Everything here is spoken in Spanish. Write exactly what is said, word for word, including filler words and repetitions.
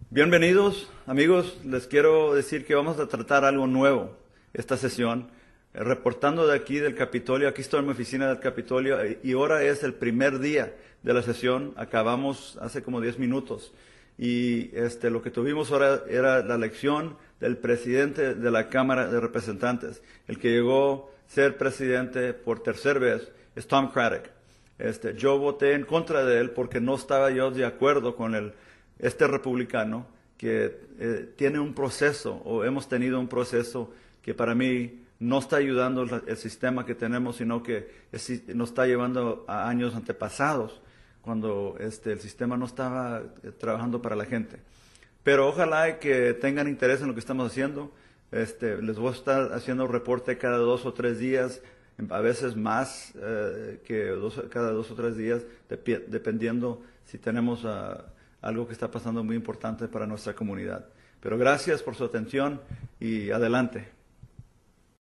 Bienvenidos, amigos. Les quiero decir que vamos a tratar algo nuevo esta sesión. Eh, Reportando de aquí del Capitolio, aquí estoy en mi oficina del Capitolio eh, y ahora es el primer día de la sesión. Acabamos hace como diez minutos y este, lo que tuvimos ahora era la elección del presidente de la Cámara de Representantes. El que llegó a ser presidente por tercera vez es Tom Craddick. Este, yo voté en contra de él porque no estaba yo de acuerdo con el este republicano que eh, tiene un proceso, o hemos tenido un proceso que para mí no está ayudando el, el sistema que tenemos, sino que es, nos está llevando a años antepasados, cuando este, el sistema no estaba eh, trabajando para la gente. Pero ojalá que tengan interés en lo que estamos haciendo. Este, les voy a estar haciendo un reporte cada dos o tres días, a veces más eh, que dos, cada dos o tres días, dep dependiendo si tenemos uh, algo que está pasando muy importante para nuestra comunidad. Pero gracias por su atención y adelante.